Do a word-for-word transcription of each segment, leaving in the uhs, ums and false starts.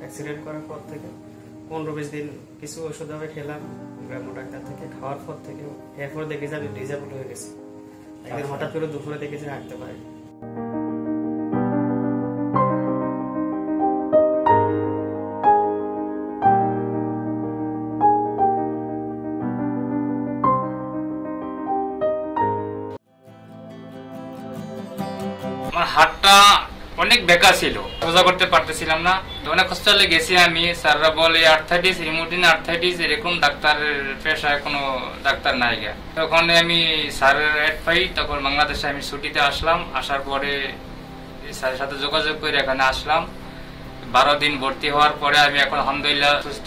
Accident করার পর থেকে পনেরো বিশ দিন কিছু ওষুধ আমি খেলাম গ্রাম্য ডাক্তার থেকে, খাওয়ার পর থেকে এরপর দেখি যে আমি ডিজেবল হয়ে গেছি। একদিন হঠাৎ করে দুপুরে দেখি যে হাঁটতে পারি। আমার হাতটা অনেক বেকা ছিল, সোজা করতে পারতেছিলাম না। অনেক হসপিটালে গেছি আমি, স্যাররা বলে আর্থাইটিস, রিমোটিন আর্থাইটিস, এরকম ডাক্তারের পেশায় কোনো ডাক্তার নাই গে। তখন আমি স্যারের অ্যাড পাই, তখন বাংলাদেশে আমি ছুটিতে আসলাম। আসার পরে স্যারের সাথে যোগাযোগ করে এখানে আসলাম। বারো দিন ভর্তি হওয়ার পরে আমি এখন আলহামদুলিল্লাহ সুস্থ।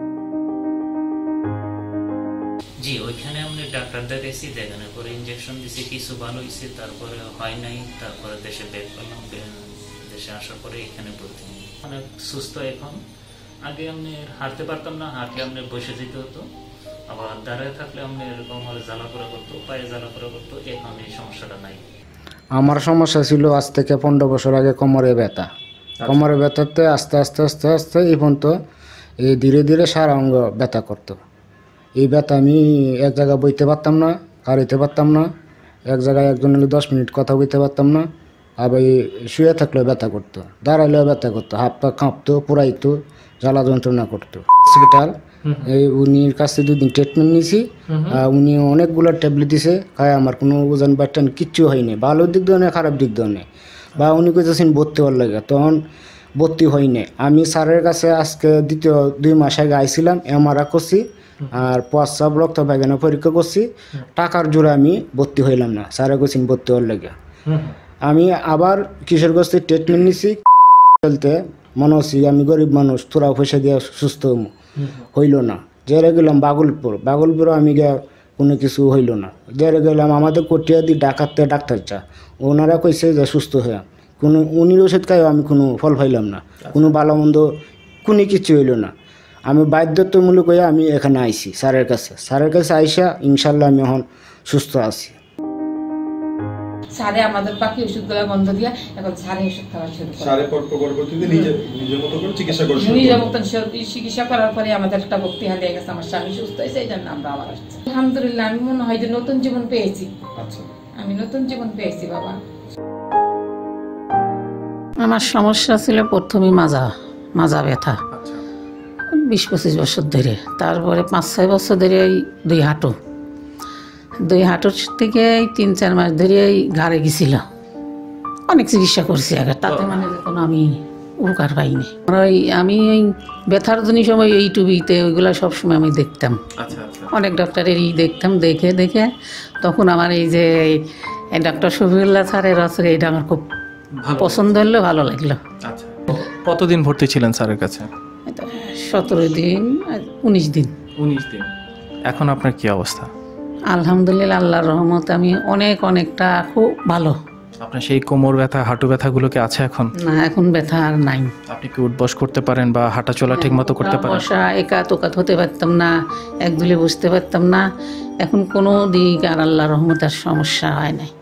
জি, ওইখানে আমি ডাক্তার দেখাইছি, দেখানোর পরে ইঞ্জেকশন দিছি, কিছু ভালো হয়েছে, তারপরে হয় নাই, তারপরে দেশে ব্যাক করলাম। দেশে আসার পরে এখানে ভর্তি অনেক সুস্থ এখন। আগে আমি হাঁটতে পারতাম না, হাঁটলে আপনি বসে যেতে হতো, আবার দাঁড়ায় থাকলে আপনি এরকম জ্বালা করা করতো, পায়ে জ্বালা করা করতো। এখন এই সমস্যাটা নাই। আমার সমস্যা ছিল আজ থেকে পনেরো বছর আগে কোমরে ব্যথা। কোমরে ব্যথাতে আস্তে আস্তে আস্তে আস্তে এই পর্যন্ত এই ধীরে ধীরে সারা অঙ্গ ব্যথা করতো। এই ব্যথা আমি এক জায়গায় বইতে পারতাম না, কারিতে পারতাম না, এক জায়গায় একজন হলে দশ মিনিট কথা বলতে পারতাম না। আবার শুয়ে থাকলেও ব্যথা করতো, দাঁড়াইলেও ব্যথা করতো, হাত পা কাঁপতো, পুরাইতো, জ্বালা যন্ত্রণা করতো। হসপিটাল এই উনির কাছে দুদিন ট্রিটমেন্ট নিয়েছি, উনি অনেকগুলো ট্যাবলেট দিছে, খায় আমার কোনো ওজন বাট্টান কিচ্ছু হয়নি। ভালো দিক দিয়ে নেই, খারাপ দিক দিয়ে নেই। বা উনি কইতেছেন ভর্তি হওয়ার লাগে, তখন ভর্তি হয়নি। আমি স্যারের কাছে আজকে দ্বিতীয় দুই মাস আগে আইছিলাম, এমআরআই করছি আর প্রস্রাব রক্ত পায়খানা পরীক্ষা করছি। টাকার জোরে আমি ভর্তি হইলাম না, স্যারে কইছেন ভর্তি হওয়ার লাগে। আমি আবার কিশোরগঞ্জ থেকে ট্রিটমেন্ট নিছি। চলতে মনে হচ্ছি আমি গরিব মানুষ, তোরা পয়সা দিয়ে সুস্থ হইল না। যেরে গেলাম বাগলপুর, বাগলপুরও আমি গিয়ে কোনো কিছু হইল না। যেরে গেলাম আমাদের কটিয়া দিয়ে ডাকাতে ডাক্তার চা, ওনারা কইছে যে সুস্থ হয়ে কোনো উনির ওষুধ খাই আমি কোনো ফল পাইলাম না, কোনো ভালো মন্দ কোনো কিছু হইল না। আমি বাধ্যতামূলক হয়ে আমি এখানে আইছি স্যারের কাছে। স্যারের কাছে আইসা ইনশাল্লাহ আমি এখন সুস্থ আছি। স্যারে আমাদের বাকি ওষুধগুলো বন্ধ দিয়া এখন স্যারে ওষুধ খাওয়া শুরু করে। স্যারে পরবর্তীতে নিজে নিজের মতো করে চিকিৎসা করছে। নিজের মতো চিকিৎসা করার পরে আমাদের একটা ভক্তি হাতে গেছে, আমার স্বামী সুস্থ হয়েছে, এই জন্য আমরা আবার আসছি। আলহামদুলিল্লাহ, আমি মনে হয় যে নতুন জীবন পেয়েছি। আচ্ছা, আমি নতুন জীবন পেয়েছি বাবা। আমার সমস্যা ছিল প্রথমে মাজা মাজা ব্যথা, বিশ পঁচিশ বছর ধরে। তারপরে পাঁচ ছয় বছর ধরে এই দুই হাঁটু দুই হাঁটুর থেকে এই তিন চার মাস ধরে এই ঘাড়ে গেছিল। অনেক চিকিৎসা করছি আগে, তাতে মানে কোনো আমি উপকার পাইনি। ওই আমি ওই ব্যথার জন্য সময় ইউটিউবিতে ওইগুলো সবসময় আমি দেখতাম, অনেক ডক্টরেরই দেখতাম। দেখে দেখে তখন আমার এই যে ডক্টর শফিউল্লাহ স্যারের আছে, এটা আমার খুব পছন্দ হলো, ভালো লাগলো। আচ্ছা, কতদিন ভর্তি ছিলেন স্যারের কাছে? সতেরো দিন উনিশ দিন উনিশ দিন। এখন আপনার কি অবস্থা? আলহামদুলিল্লাহ, আল্লাহর রহমতে আমি অনেক অনেকটা খুব ভালো। আপনার সেই কোমর ব্যথা, হাঁটু ব্যথাগুলো কি আছে এখন? না, এখন ব্যথা আর নাই। আপনি কি উঠবস করতে পারেন বা হাঁটা চলা ঠিক মতো করতে পারেন? বসা একাত ওকাত হতে পারতাম না, এক দুলে বসতে পারতাম না। এখন কোনো দিক আর আল্লাহর রহমতে আর সমস্যা হয় নাই।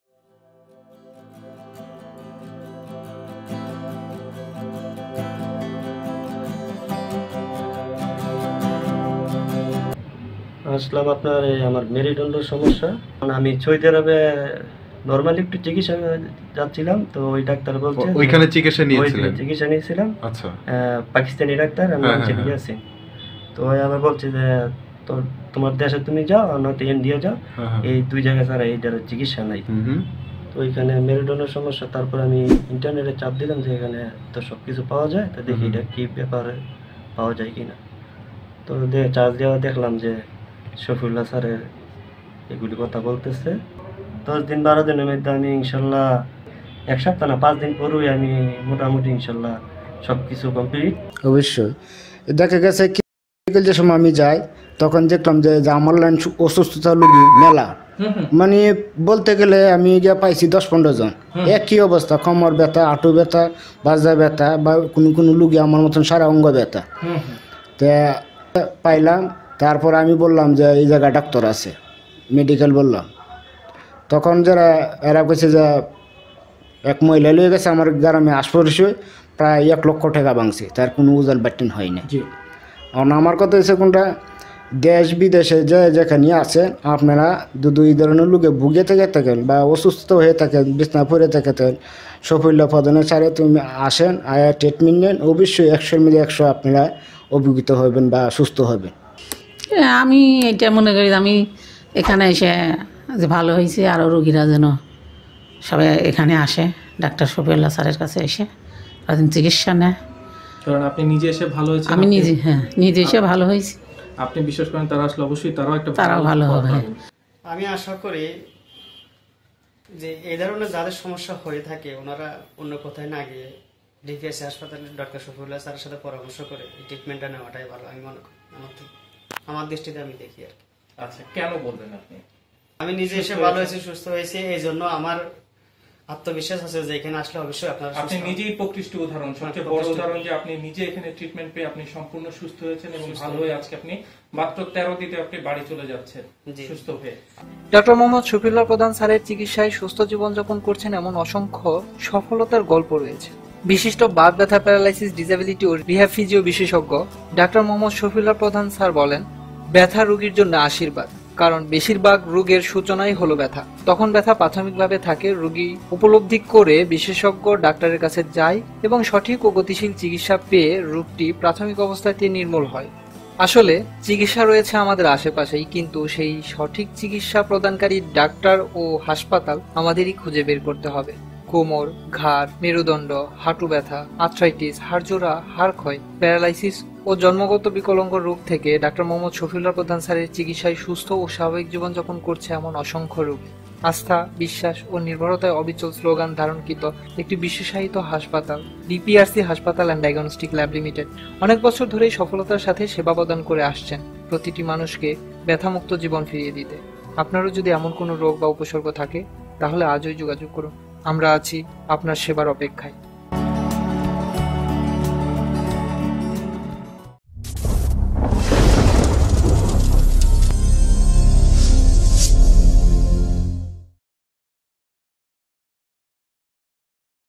আসলাম আপনার আমার মেরুদণ্ডের সমস্যা। আমি সৌদি আরবে নরমালি একটু চিকিৎসা যাচ্ছিলাম, তো ওই ডাক্তার বলছে ওইখানে চিকিৎসা নিয়েছিলেন? চিকিৎসা নিয়েছিলাম। আচ্ছা, পাকিস্তানি ডাক্তার, আমি চিকিৎসা আছি। তো ওই আবার বলছে যে তো তোমার দেশে তুমি যাও, নয়তো ইন্ডিয়া যাও, এই দুই জায়গায় ছাড়া এইটার চিকিৎসা নাই। তো ওইখানে মেরুদণ্ডের সমস্যা। তারপর আমি ইন্টারনেটে চাপ দিলাম যে এখানে তো সব কিছু পাওয়া যায়, তো দেখি এটা কী ব্যাপারে পাওয়া যায় কিনা। তো চার্জ দেওয়া দেখলাম যে শফিউল্লাহ স্যারের এগুলি কথা বলতেছে। দশ দিন বারো দিনের মধ্যে আমি ইনশাল্লাহ, এক সপ্তাহ না পাঁচ দিন পরেই আমি মোটামুটি ইনশাল্লাহ সব কিছু কমপ্লিট। অবশ্যই দেখা গেছে কি যে সময় আমি যাই তখন দেখলাম যে আমার লাইন অসুস্থতা রোগী মেলা, মানে বলতে গেলে আমি গিয়ে পাইছি দশ পনেরো জন। একই অবস্থা, কোমর ব্যথা, হাঁটু ব্যথা, বাজা ব্যথা, বা কোনো কোনো রুগী আমার মতন সারা অঙ্গ ব্যথা। তা পাইলাম। তারপর আমি বললাম যে এই জায়গায় ডাক্তার আছে, মেডিকেল বললাম। তখন যারা এরা কইছে যে এক মহিলা লিয়ে গেছে আমার গ্রামে আশপাশে প্রায় এক লক্ষ টাকা ভাঙছি, তার কোনো উজাল বাটিন হয় না। কারণ আমার কথা হচ্ছে কোনটা, দেশ বিদেশে যে যেখানে আছেন আপনারা যদি এই ধরনের লোকে ভুগে থেকে থাকেন বা অসুস্থ হয়ে থাকেন, বিছনা পড়ে থেকে থাকেন, সফল্য প্রদানের চারে তুমি আসেন, আয়া ট্রিটমেন্ট নেন, অবশ্যই একশোর মধ্যে একশো আপনারা অভিজ্ঞত হবেন বা সুস্থ হবেন। আমি এটা মনে করি আমি এখানে এসে যে ভালো হয়েছে, আরও রোগীরা যেন সবাই এখানে আসে, ডাক্তার শফিউল্লাহ স্যারের কাছে এসে তাদের চিকিৎসা নেয়। কারণ আপনি নিজে এসে ভালো হয়েছে, আমি নিজে হ্যাঁ নিজে এসে ভালো হয়েছি, আপনি বিশ্বাস করেন তারা আসলে অবশ্যই তারাও একটা তারাও ভালো হবে। আমি আশা করি যে এই ধরনের যাদের সমস্যা হয়ে থাকে ওনারা অন্য কোথায় না গিয়ে ডিপিএসসি হাসপাতালে ডক্টর শফিউল্লাহ স্যারের সাথে পরামর্শ করে ট্রিটমেন্টটা নেওয়াটাই ভালো আমি মনে করি। আমার থেকে আমার দৃষ্টিতে আমি দেখি আর কি। আচ্ছা, কেন বলবেন আপনি? আমি নিজে এসে ভালো হয়েছি, সুস্থ হয়েছি, এই জন্য আমার আত্মবিশ্বাস আছে যে এখানে আসলে অবশ্যই আপনারা আপনি নিজেই প্রকৃষ্ট উদাহরণ, সবচেয়ে বড় উদাহরণ যে আপনি নিজে এখানে ট্রিটমেন্ট পেয়ে আপনি সম্পূর্ণ সুস্থ হয়েছেন এবং ভালো হয়ে আজকে আপনি মাত্র তেরো দিনে আপনি বাড়ি চলে যাচ্ছেন সুস্থ হয়ে। ডক্টর মোহাম্মদ শফিউল্লাহ প্রধান স্যারের চিকিৎসায় সুস্থ জীবনযাপন করছেন এমন অসংখ্য সফলতার গল্প রয়েছে। বিশিষ্ট বাত ব্যথা, প্যারালাইসিস, ডিসেবিলিটি ও রিহ্যাব ফিজিও বিশেষজ্ঞ ডাক্তার মোহাম্মদ শফিউল্লাহ প্রধান স্যার বলেন, ব্যথা রোগীর জন্য আশীর্বাদ, কারণ বেশিরভাগ রোগের সূচনাই হলো ব্যথা। তখন ব্যথা প্রাথমিকভাবে থাকে, রোগী উপলব্ধি করে বিশেষজ্ঞ ডাক্তারের কাছে যায় এবং সঠিক ও গতিশীল চিকিৎসা পেয়ে রোগটি প্রাথমিক অবস্থাতে নির্মূল হয়। আসলে চিকিৎসা রয়েছে আমাদের আশেপাশেই, কিন্তু সেই সঠিক চিকিৎসা প্রদানকারী ডাক্তার ও হাসপাতাল আমাদেরই খুঁজে বের করতে হবে। কোমর, ঘাড়, মেরুদণ্ড, হাঁটু ব্যথা, আর্থ্রাইটিস, হাড়জোড়া, হাড় ক্ষয়, প্যারালাইসিস ও জন্মগত বিকলাঙ্গ রোগ থেকে ডাক্তার মোহাম্মদ শফিউল্লাহ প্রধান স্যারের চিকিৎসায় সুস্থ ও স্বাভাবিক জীবনযাপন করছে এমন অসংখ্য রোগী। আস্থা, বিশ্বাস ও নির্ভরতায় অবিচল স্লোগান ধারণকৃত একটি বিশেষায়িত হাসপাতাল ডিপিআরসি হাসপাতাল অ্যান্ড ডায়াগনস্টিক ল্যাব লিমিটেড অনেক বছর ধরেই সফলতার সাথে সেবা প্রদান করে আসছেন প্রতিটি মানুষকে ব্যথামুক্ত জীবন ফিরিয়ে দিতে। আপনারও যদি এমন কোনো রোগ বা উপসর্গ থাকে তাহলে আজই যোগাযোগ করুন। আমরা আছি আপনার সেবার অপেক্ষায়।